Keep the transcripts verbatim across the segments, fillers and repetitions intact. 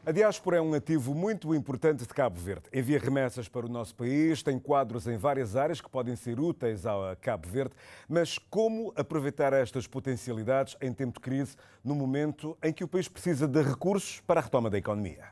A diáspora é um ativo muito importante de Cabo Verde. Envia remessas para o nosso país, tem quadros em várias áreas que podem ser úteis a Cabo Verde, mas como aproveitar estas potencialidades em tempo de crise, no momento em que o país precisa de recursos para a retoma da economia?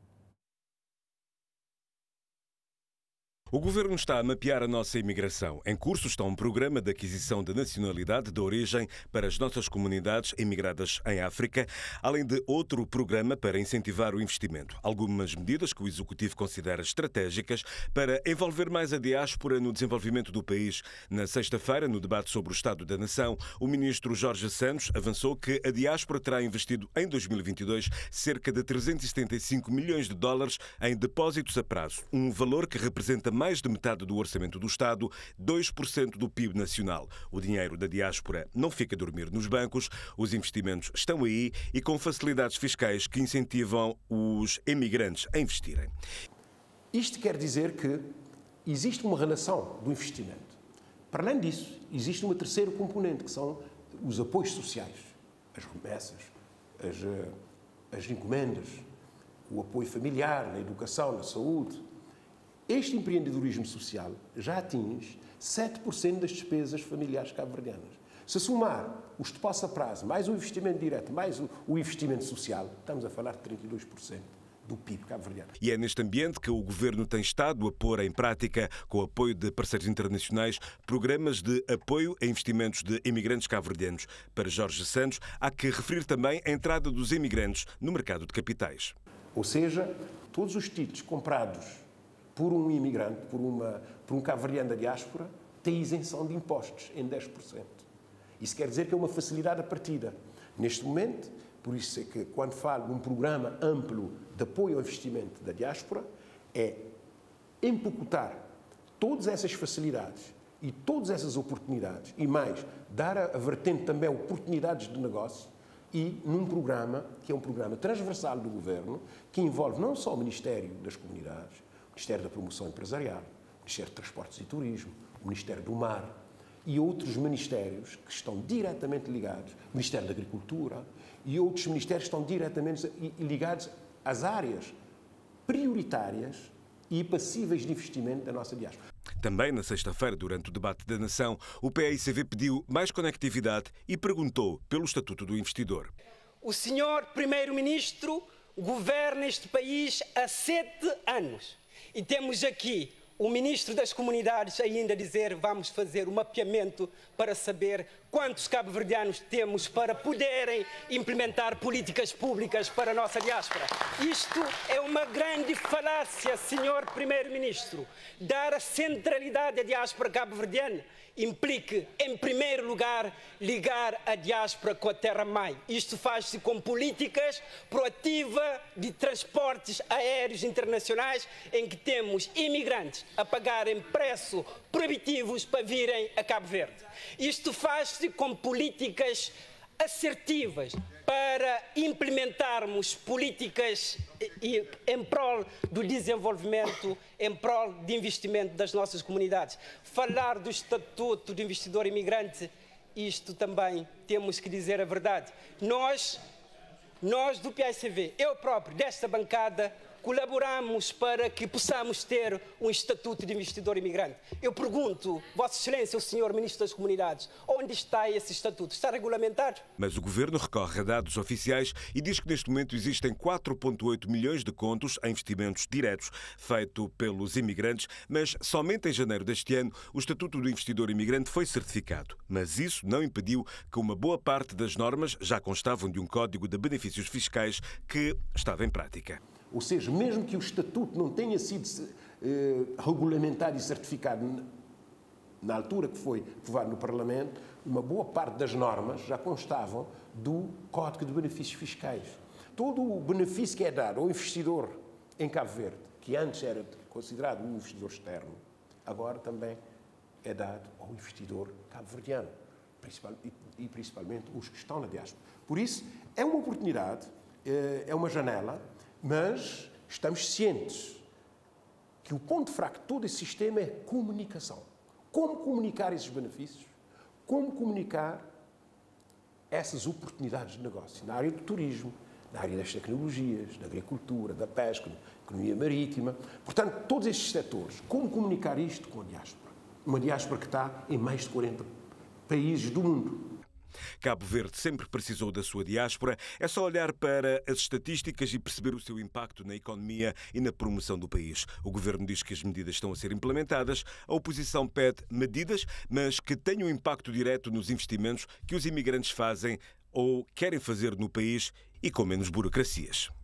O Governo está a mapear a nossa imigração. Em curso está um programa de aquisição de nacionalidade de origem para as nossas comunidades imigradas em África, além de outro programa para incentivar o investimento. Algumas medidas que o Executivo considera estratégicas para envolver mais a diáspora no desenvolvimento do país. Na sexta-feira, no debate sobre o Estado da Nação, o ministro Jorge Santos avançou que a diáspora terá investido em dois mil e vinte e dois cerca de trezentos e setenta e cinco milhões de dólares em depósitos a prazo, um valor que representa mais mais de metade do orçamento do Estado, dois por cento do P I B nacional. O dinheiro da diáspora não fica a dormir nos bancos, os investimentos estão aí e com facilidades fiscais que incentivam os emigrantes a investirem. Isto quer dizer que existe uma relação do investimento. Para além disso, existe uma terceira componente, que são os apoios sociais, as remessas, as, as encomendas, o apoio familiar, na educação, na saúde. Este empreendedorismo social já atinge sete por cento das despesas familiares cabo-verdianas. Se somar os de passo a prazo, mais o investimento direto, mais o investimento social, estamos a falar de trinta e dois por cento do P I B cabo-verdiano. E é neste ambiente que o Governo tem estado a pôr em prática, com o apoio de parceiros internacionais, programas de apoio a investimentos de imigrantes cabo-verdianos. Para Jorge Santos, há que referir também a entrada dos imigrantes no mercado de capitais. Ou seja, todos os títulos comprados por um imigrante, por, uma, por um cabo-verdiano da diáspora, tem isenção de impostos em dez por cento. Isso quer dizer que é uma facilidade a partida. Neste momento, por isso é que quando falo de um programa amplo de apoio ao investimento da diáspora, é empacotar todas essas facilidades e todas essas oportunidades, e mais, dar a, a vertente também oportunidades de negócio, e num programa que é um programa transversal do Governo, que envolve não só o Ministério das Comunidades, o Ministério da Promoção Empresarial, o Ministério de Transportes e Turismo, o Ministério do Mar e outros ministérios que estão diretamente ligados, o Ministério da Agricultura e outros ministérios que estão diretamente ligados às áreas prioritárias e passíveis de investimento da nossa diáspora. Também na sexta-feira, durante o debate da Nação, o P A I C V pediu mais conectividade e perguntou pelo Estatuto do Investidor. O senhor Primeiro-Ministro governa este país há sete anos. E temos aqui o Ministro das Comunidades ainda a dizer vamos fazer um mapeamento para saber quantos cabo-verdianos temos para poderem implementar políticas públicas para a nossa diáspora. Isto é uma grande falácia, senhor Primeiro-Ministro. Dar a centralidade à diáspora cabo-verdiana implica, em primeiro lugar, ligar a diáspora com a terra-mãe. Isto faz-se com políticas proativas de transportes aéreos internacionais, em que temos imigrantes a pagarem preços proibitivos para virem a Cabo Verde. Isto faz-se com políticas assertivas para implementarmos políticas em prol do desenvolvimento, em prol de investimento das nossas comunidades. Falar do Estatuto de Investidor Imigrante, isto também temos que dizer a verdade. Nós, nós do P A I C V, eu próprio, desta bancada, colaboramos para que possamos ter um Estatuto de Investidor Imigrante. Eu pergunto, Vossa Excelência, o senhor Ministro das Comunidades, onde está esse Estatuto? Está regulamentado? Mas o Governo recorre a dados oficiais e diz que neste momento existem quatro vírgula oito milhões de contos em investimentos diretos feito pelos imigrantes, mas somente em janeiro deste ano o Estatuto do Investidor Imigrante foi certificado. Mas isso não impediu que uma boa parte das normas já constavam de um código de benefícios fiscais que estava em prática. Ou seja, mesmo que o Estatuto não tenha sido eh, regulamentado e certificado na altura que foi aprovado no Parlamento, uma boa parte das normas já constavam do Código de Benefícios Fiscais. Todo o benefício que é dado ao investidor em Cabo Verde, que antes era considerado um investidor externo, agora também é dado ao investidor cabo-verdiano, principal, e, e principalmente os que estão na diáspora. Por isso, é uma oportunidade, é uma janela, mas estamos cientes que o ponto fraco de todo esse sistema é comunicação. Como comunicar esses benefícios? Como comunicar essas oportunidades de negócio na área do turismo, na área das tecnologias, da agricultura, da pesca, da economia marítima. Portanto, todos estes setores. Como comunicar isto com a diáspora? Uma diáspora que está em mais de quarenta países do mundo. Cabo Verde sempre precisou da sua diáspora. É só olhar para as estatísticas e perceber o seu impacto na economia e na promoção do país. O governo diz que as medidas estão a ser implementadas. A oposição pede medidas, mas que tenham impacto direto nos investimentos que os imigrantes fazem ou querem fazer no país e com menos burocracias.